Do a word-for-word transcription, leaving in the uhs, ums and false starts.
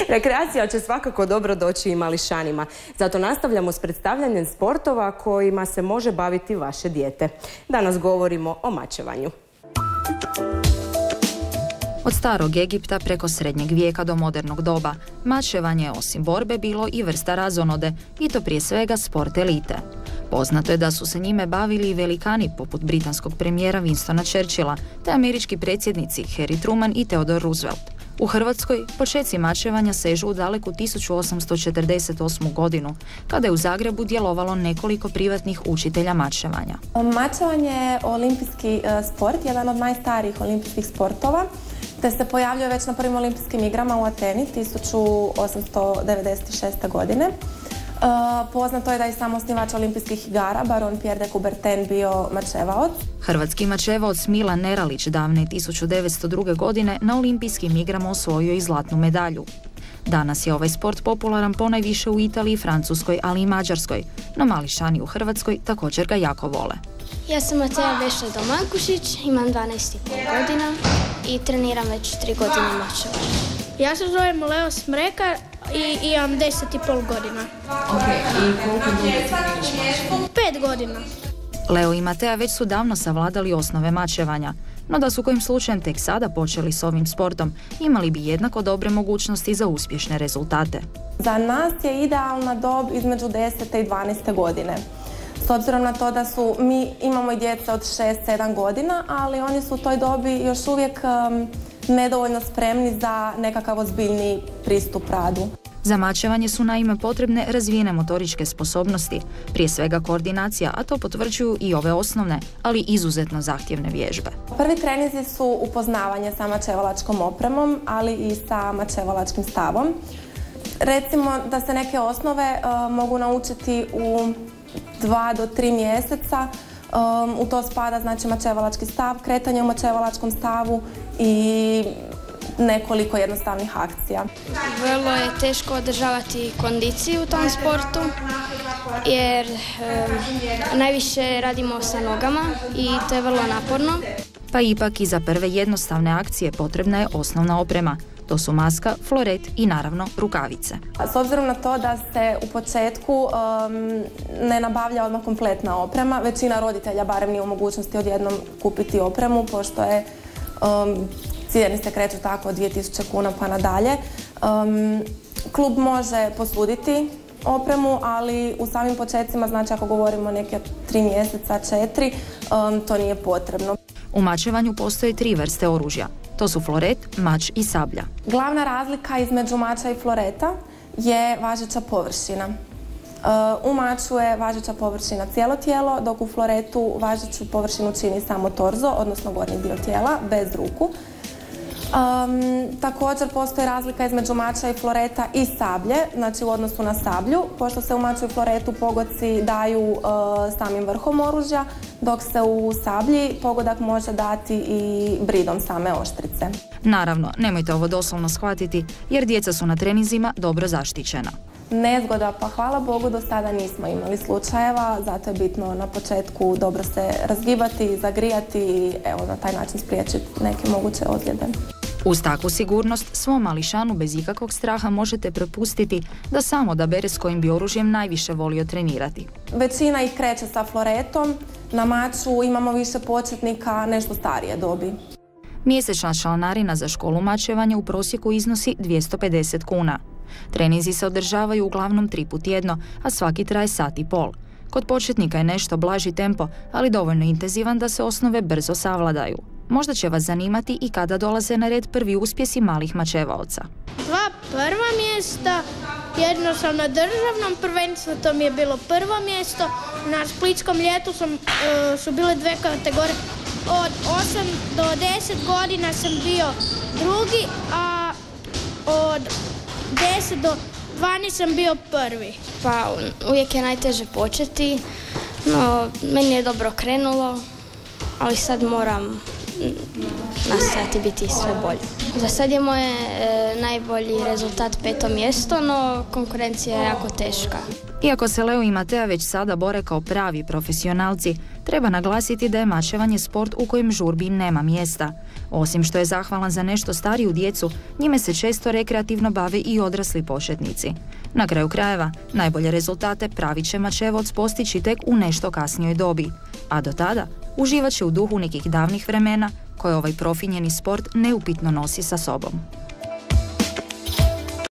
Rekreacija će svakako dobro doći i mališanima. Zato nastavljamo s predstavljanjem sportova kojima se može baviti vaše dijete. Danas govorimo o mačevanju. Od starog Egipta preko srednjeg vijeka do modernog doba, mačevanje je osim borbe bilo i vrsta razonode, i to prije svega sport elite. Poznato je da su se njime bavili i velikani poput britanskog premijera Winstona Churchilla, te američki predsjednici Harry Truman i Theodore Roosevelt. U Hrvatskoj počeci mačevanja sežu u daleku tisuću osamsto četrdeset osmu godinu, kada je u Zagrebu djelovalo nekoliko privatnih učitelja mačevanja. Mačevanje je olimpijski sport, jedan od najstarijih olimpijskih sportova, te se pojavljuje već na prvim olimpijskim igrama u Ateni tisuću osamsto devedeset šeste. godine. Uh, poznato je da je sam osnivač olimpijskih igara, baron Pierre de Coubertin, bio mačevaoc. Hrvatski mačevaoc Milan Neralić davne tisuću devetsto druge. godine na olimpijskim igrama osvojio i zlatnu medalju. Danas je ovaj sport popularan ponajviše u Italiji, Francuskoj, ali i Mađarskoj, no mališani u Hrvatskoj također ga jako vole. Ja sam Mateja Beša Domankušić, imam dvanaest i pol godina i treniram već tri godine mačevanje. Ja se zovem Leo Smrekar i imam deset i pol godina. Ok, i koliko dugo treniraš mačevanje? Pet godina. Leo i Mateja već su davno savladali osnove mačevanja, no da su kojim slučajem tek sada počeli s ovim sportom, imali bi jednako dobre mogućnosti za uspješne rezultate. Za nas je idealna dob između desete i dvanaeste godine. S obzirom na to da su, mi imamo i djeca od šest sedam godina, ali oni su u toj dobi još uvijek um, nedovoljno spremni za nekakav ozbiljni pristup radu. Za mačevanje su naime potrebne razvijene motoričke sposobnosti, prije svega koordinacija, a to potvrđuju i ove osnovne, ali izuzetno zahtjevne vježbe. Prvi treninzi su upoznavanje sa mačevalačkom opremom, ali i sa mačevalačkim stavom. Recimo da se neke osnove uh, mogu naučiti u dva do tri mjeseca. Um, u to spada znači mačevalački stav, kretanje u mačevalačkom stavu i nekoliko jednostavnih akcija. Vrlo je teško održavati kondiciju u tom sportu jer um, najviše radimo sa nogama i to je vrlo naporno. Pa ipak i za prve jednostavne akcije potrebna je osnovna oprema. To su maska, floret i naravno rukavice. S obzirom na to da se u početku um, ne nabavlja odmah kompletna oprema, većina roditelja barem nije u mogućnosti odjednom kupiti opremu, pošto je um, cijene se kreću tako od dvije tisuće kuna pa nadalje. Um, klub može posuditi opremu, ali u samim početcima, znači ako govorimo neke tri mjeseca, četiri, um, to nije potrebno. U mačevanju postoje tri vrste oružja. To su floret, mač i sablja. Glavna razlika između mača i floreta je važeća površina. U maču je važeća površina cijelo tijelo, dok u floretu važeću površinu čini samo torzo, odnosno gornji dio tijela, bez ruku. Um, također postoji razlika između mača i floreta i sablje, znači u odnosu na sablju, pošto se u maču i floretu pogodci daju uh, samim vrhom oružja, dok se u sablji pogodak može dati i bridom same oštrice. Naravno, nemojte ovo doslovno shvatiti, jer djeca su na treninzima dobro zaštićena. Nezgoda, pa hvala Bogu do sada nismo imali slučajeva, zato je bitno na početku dobro se razgibati, zagrijati i evo na taj način spriječiti neke moguće ozljede. Uz takvu sigurnost svom mališanu bez ikakvog straha možete prepustiti da sam odabere s kojim bi oružjem najviše volio trenirati. Većina ih kreće sa floretom, na maču imamo više početnika nešto starije dobi. Mjesečna članarina za školu mačevanja u prosjeku iznosi dvjesto pedeset kuna. Treninzi se održavaju uglavnom tri put tjedno, a svaki traje sat i pol. Kod početnika je nešto blaži tempo, ali dovoljno intenzivan da se osnove brzo savladaju. Možda će vas zanimati i kada dolaze na red prvi uspjesi malih mačevaoca. Dva prva mjesta, jedno sam na državnom prvenstvu, to mi je bilo prvo mjesto. Na splitskom ljetu sam, uh, su bile dve kategorije. Od osam do deset godina sam bio drugi, a od deset do dvanaest sam bio prvi. Pa uvijek je najteže početi, no meni je dobro krenulo, ali sad moram nastojati biti sve bolje. Za sad je moje e, najbolji rezultat peto mjesto, no konkurencija je jako teška. Iako se Leo i Matea već sada bore kao pravi profesionalci, treba naglasiti da je mačevanje sport u kojem žurbi nema mjesta. Osim što je zahvalan za nešto stariju djecu, njime se često rekreativno bave i odrasli početnici. Na kraju krajeva, najbolje rezultate pravi će mačevac postići tek u nešto kasnijoj dobi, a do tada uživat će u duhu nekih davnih vremena koje ovaj profinjeni sport neupitno nosi sa sobom.